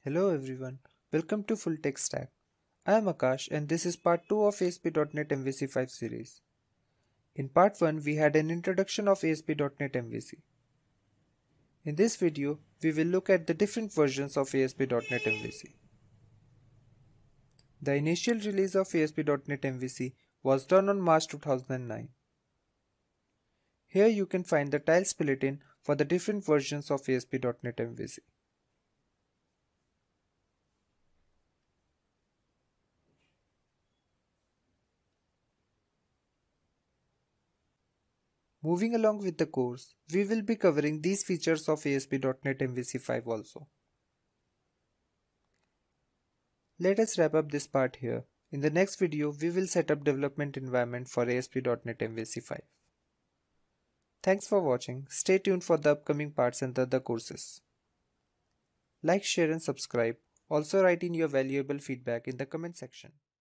Hello everyone, welcome to Full Tech Stack. I am Akash and this is part 2 of ASP.NET MVC 5 series. In part 1 we had an introduction of ASP.NET MVC. In this video we will look at the different versions of ASP.NET MVC. The initial release of ASP.NET MVC was done on March 2009. Here you can find the tiles bulletin for the different versions of ASP.NET MVC. Moving along with the course, we will be covering these features of ASP.NET MVC 5 also. Let us wrap up this part here. In the next video, we will set up development environment for ASP.NET MVC 5. Thanks for watching. Stay tuned for the upcoming parts and the other courses. Like, share and subscribe. Also write in your valuable feedback in the comment section.